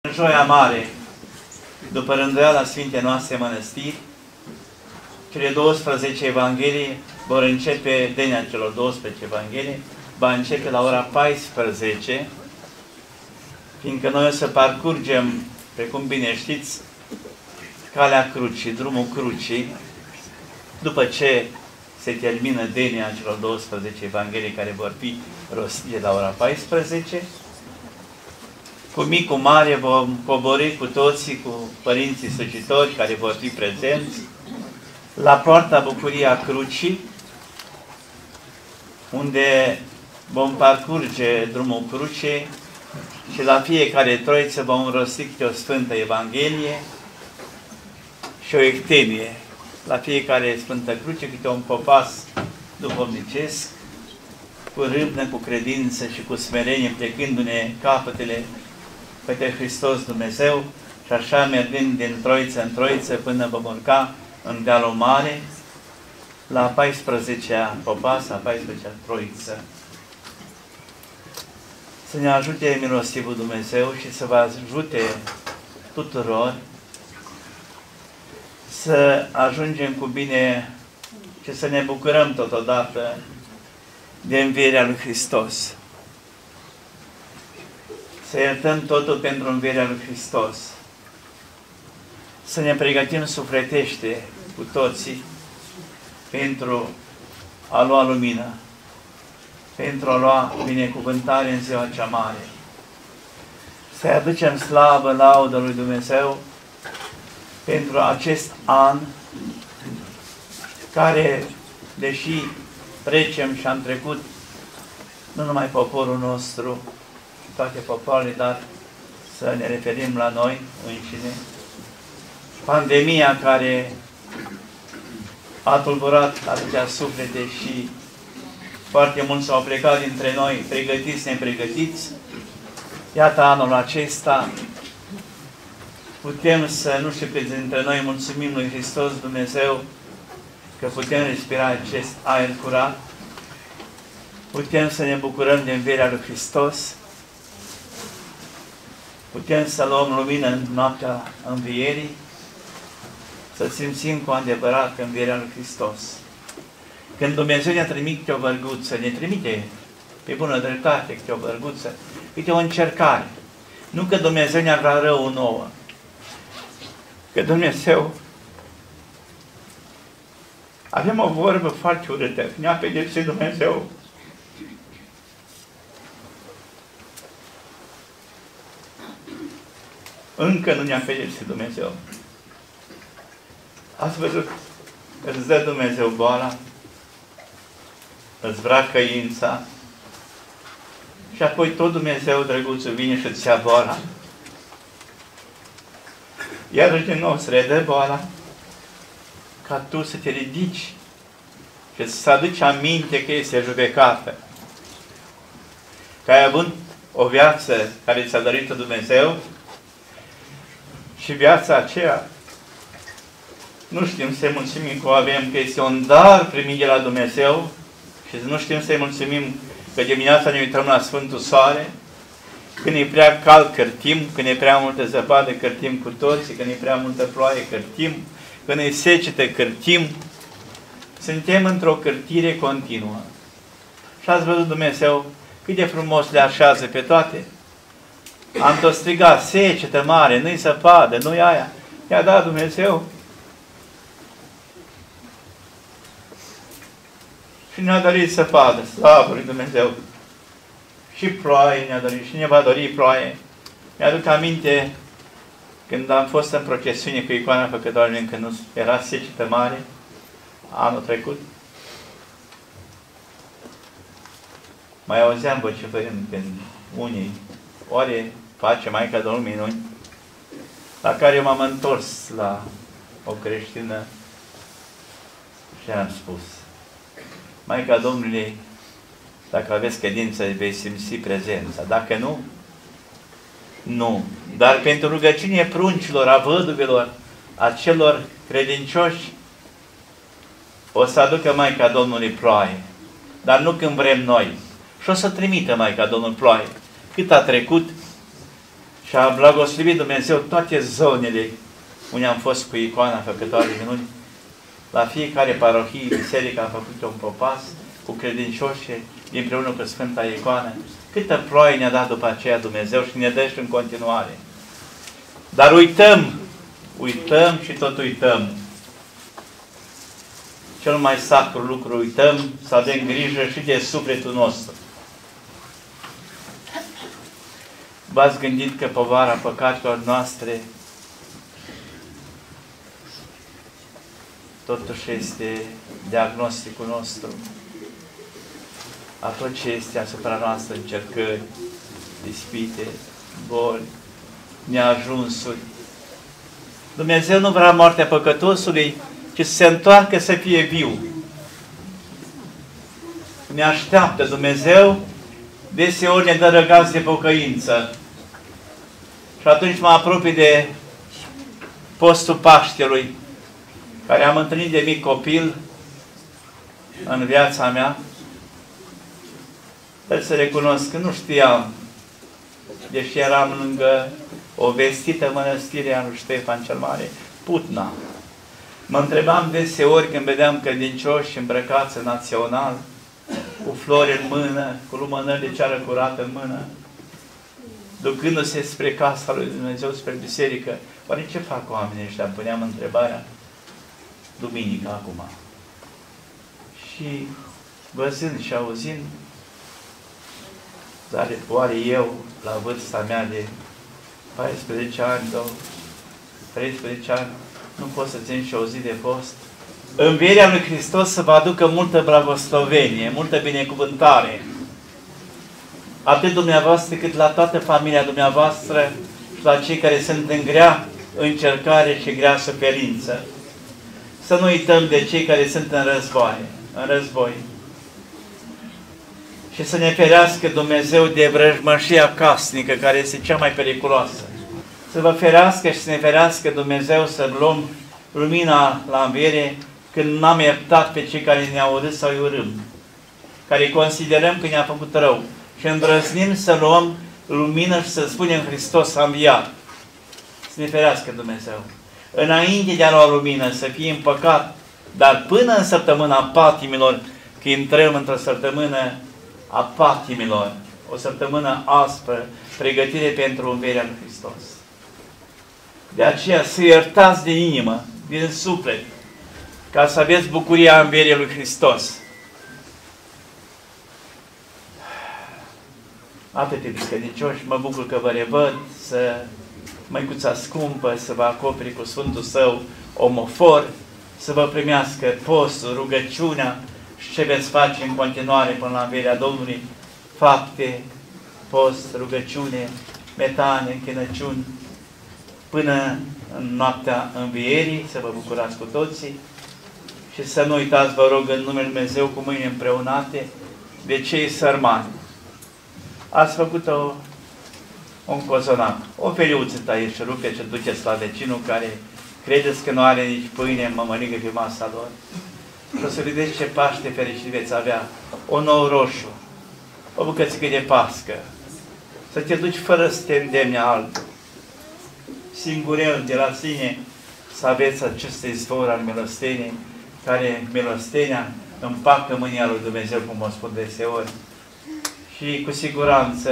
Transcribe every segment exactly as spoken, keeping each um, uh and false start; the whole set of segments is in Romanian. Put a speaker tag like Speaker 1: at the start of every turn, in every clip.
Speaker 1: În Joia Mare, după rânduiala Sfintei noastre mănăstiri, cele douăsprezece Evanghelii vor începe, denia celor douăsprezece Evanghelii, va începe la ora paisprezece, fiindcă noi o să parcurgem, precum bine știți, calea crucii, drumul crucii, după ce se termină denia celor douăsprezece Evanghelii care vor fi rostite la ora paisprezece, cu mic, cu mare vom coborî cu toții, cu părinții slujitori care vor fi prezenți, la poarta Bucuria Crucii, unde vom parcurge drumul crucii și la fiecare troiță vom rosti câte o Sfântă Evanghelie și o ectenie. La fiecare Sfântă Cruce câte un popas duhovnicesc, cu râvnă, cu credință și cu smerenie, plecându-ne capătele către Hristos Dumnezeu și așa mergând din troiță în troiță până vom urca în dealul mare, la a paisprezecea popas, a paisprezecea troiță. Să ne ajute milostivul Dumnezeu și să vă ajute tuturor să ajungem cu bine și să ne bucurăm totodată de învierea lui Hristos. Să iertăm totul pentru învierea lui Hristos. Să ne pregătim sufletește cu toții pentru a lua lumină, pentru a lua binecuvântare în ziua cea mare. Să aducem slavă, laudă lui Dumnezeu pentru acest an care, deși trecem și am trecut, nu numai poporul nostru, toate popoarele, dar să ne referim la noi înșine. Pandemia care a tulburat atâtea suflete și foarte mulți s-au plecat dintre noi, pregătiți, nepregătiți. Iată, anul acesta putem să, nu știu câți dintre noi, mulțumim lui Hristos Dumnezeu că putem respira acest aer curat. Putem să ne bucurăm de învierea lui Hristos. Putem să luăm lumină în noaptea învierii, să simțim cu adevărat învierea lui Hristos. Când Dumnezeu ne trimite câte o vărguță, ne trimite pe bună dreptate câte o vărguță, câte o încercare. Nu că Dumnezeu ne-ar vrea rău nouă, că Dumnezeu, avem o vorbă foarte urâtă, ne-a pedepsit Dumnezeu. Încă nu ne-a pedepsit Dumnezeu. Ați văzut? Îți dă Dumnezeu boala, îți vrea căința și apoi tot Dumnezeu, drăguțul, vine și îți ia boala. Iarăși din nou se redă boala ca tu să te ridici și să aduci aminte că este judecată. Că ai avut o viață care ți-a dărit Dumnezeu și viața aceea nu știm să-i mulțumim că o avem, că este un dar primit de la Dumnezeu și nu știm să-i mulțumim că dimineața ne uităm la Sfântul Soare, când e prea cald cărtim, când e prea multă zăpadă cărtim cu toții, când e prea multă ploaie cărtim, când e secetă cărtim. Suntem într-o cărtire continuă. Și ați văzut Dumnezeu cât de frumos le așează pe toate. Am tot strigat, secetă mare, nu-i zăpadă, nu-i aia. I-a dat Dumnezeu. Și ne-a dorit zăpadă, slavă lui Dumnezeu. Și ploaie ne-a dorit, și ne va dori ploaie. Mi-aduc aminte când am fost în procesiune cu icoana Făcătoarelui, încă nu era secetă mare, anul trecut. Mai auzeam vociferând când unii ori face Maica Domnului minuni, la care m-am întors la o creștină și am spus: Maica Domnului, dacă aveți credință, vei simți prezența. Dacă nu, nu. Dar pentru rugăciune pruncilor, a văduvelor, a celor credincioși, o să aducă Maica Domnului ploaie. Dar nu când vrem noi. Și o să trimită Maica Domnului ploaie. Cât a trecut Și a blagoslivit Dumnezeu toate zonele unde am fost cu icoana făcătoare de minuni. La fiecare parohie, biserică, am făcut un popas cu credincioși împreună cu Sfânta Icoană. Câtă ploaie ne-a dat după aceea Dumnezeu și ne dă și în continuare. Dar uităm, uităm și tot uităm. Cel mai sacru lucru, uităm să avem grijă și de sufletul nostru. V-ați gândit că povara păcatelor noastre totuși este diagnosticul nostru a tot ce este asupra noastră, încercări, ispite, boli, neajunsuri. Dumnezeu nu vrea moartea păcătosului, ci să se întoarcă să fie viu. Ne așteaptă Dumnezeu, deseori ne dă răgaz de pocăință. Și atunci mă apropii de postul Paștelui, care am întâlnit de mic copil în viața mea. Trebuie să recunosc că nu știam, deși eram lângă o vestită mănăstire a lui Ștefan cel Mare, Putna. Mă întrebam deseori când vedeam credincioși îmbrăcați național, cu flori în mână, cu lumânări de ceară curată în mână, ducându-se spre casa lui Dumnezeu, spre biserică. Oare ce fac oamenii ăștia? Îmi puneam întrebarea. Duminică acum. Și văzând și auzind, dar oare eu, la vârsta mea de paisprezece ani sau treisprezece ani, nu pot să țin și o zi de post? Învierea lui Hristos să vă aducă multă blagoslovenie, multă binecuvântare. Atât dumneavoastră cât la toată familia dumneavoastră și la cei care sunt în grea încercare și grea suferință. Să nu uităm de cei care sunt în război, în război. Și să ne ferească Dumnezeu de vrăjmășia casnică, care este cea mai periculoasă. Să vă ferească și să ne ferească Dumnezeu să luăm lumina la înviere când n-am iertat pe cei care ne-au urât sau îi urâm, care considerăm că ne-a făcut rău. Și îndrăznim să luăm lumină și să spunem Hristos a înviat. Să ne ferească Dumnezeu. Înainte de a lua lumină, să fie în păcat, dar până în săptămâna patimilor, că intrăm într-o săptămână a patimilor, o săptămână aspră, pregătire pentru învierea lui Hristos. De aceea să iertați din inimă, din suflet, ca să aveți bucuria învierii lui Hristos. Atât, iubiți credincioși, mă bucur că vă revăd, să măicuța scumpă, să vă acoperi cu Sfântul Său omofor, să vă primească postul, rugăciunea și ce veți face în continuare până la învierea Domnului, fapte, post, rugăciune, metane, închinăciuni, până în noaptea învierii, să vă bucurați cu toții și să nu uitați, vă rog, în numele Lui Dumnezeu, cu mâini împreunate, de cei sărmani. Ați făcut o, un cozonac, o feliuță tăieți și rupe ce duceți la vecinul care credeți că nu are nici pâine în mămăligă pe masa lor. Și o să vedeți ce Paște fericit veți avea. Un ou roșu, o bucățică de pască, să te duci fără să te îndemne altul. Singurel de la sine să aveți aceste izvor al milostenii, care milostenia împacă mânia lui Dumnezeu, cum o spun deseori. Și cu siguranță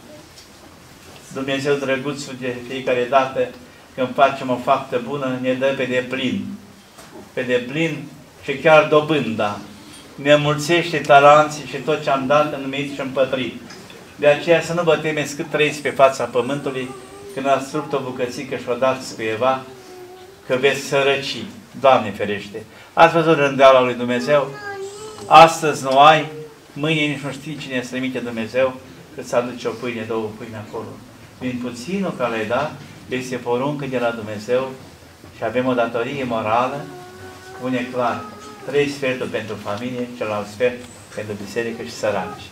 Speaker 1: Dumnezeu drăguțul de fiecare dată când facem o faptă bună ne dă pe deplin. Pe deplin și chiar dobânda. Ne înmulțește talanții și tot ce am dat, înmit și împătrit. De aceea să nu vă temeți cât trăiți pe fața pământului când ați rupt o bucățică și o dați cuiva, că veți sărăci. Doamne ferește! Ați văzut rândeala lui Dumnezeu? Astăzi nu ai, mâine nici nu știi cine să trimite Dumnezeu, că îți aduce o pâine, două pâine acolo. Din puținul care le-ai dat, este poruncă de la Dumnezeu și avem o datorie morală, spune clar, trei sferturi pentru familie, celălalt sfert pentru biserică și săraci.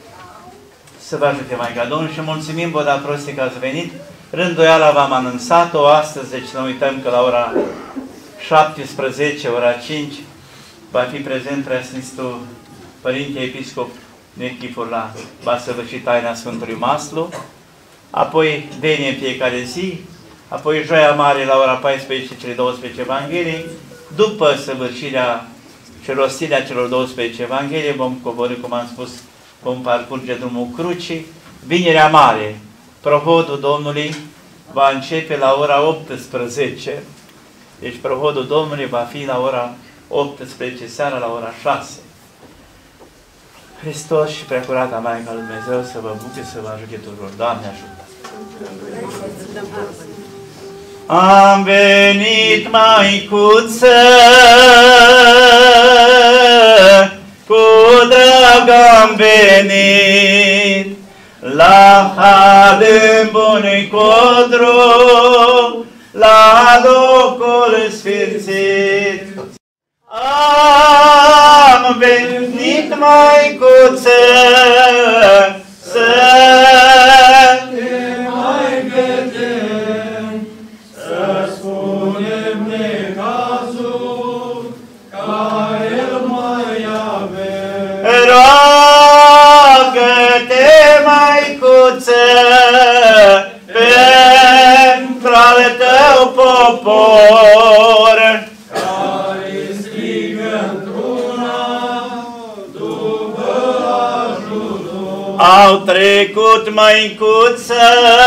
Speaker 1: Să vă ajute Maica Domnului și mulțumim vă da prostii că ați venit. Rânduiala v-am anunțat-o astăzi, deci nu uităm că la ora șaptesprezece, ora cinci, va fi prezent Preasfințitul Părinte Episcop Nechifurla, va săvârși taina Sfântului Maslu apoi veni în fiecare zi, apoi Joia Mare la ora paisprezece, cele douăsprezece Evanghelii, după săvârșirea și rostirea celor douăsprezece Evanghelii, vom coborî, cum am spus, vom parcurge drumul crucii. Vinerea Mare, prohodul Domnului, va începe la ora optsprezece, deci prohodul Domnului va fi la ora optsprezece, seara la ora șase. Hristos și Preacurata Maica lui Dumnezeu să vă bucure, să vă ajute tuturor. Doamne ajută! Am venit, Maicuță, cu drag am venit, la hal în bun codru, la locul sfințit. Am venit, Maicuță, să te mai vedem, să spunem necazul care îl mai avem. Roagă-te, Maicuță, pentru al tău popor, care strigă într-una după ajutor. Au trecut, Maicuță,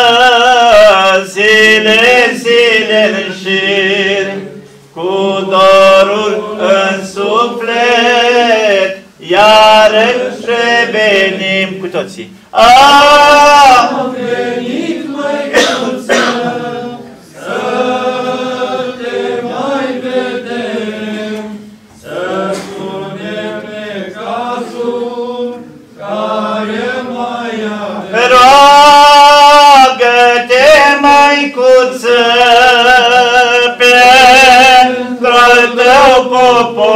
Speaker 1: zile, zile în șir, cu dorul în suflet, iarăși revenim cu toții. Am venit, Maicuță, să te mai vedem, să spunem necazul care mai avem. Roagă-te, Maicuță, pentru al tău popor,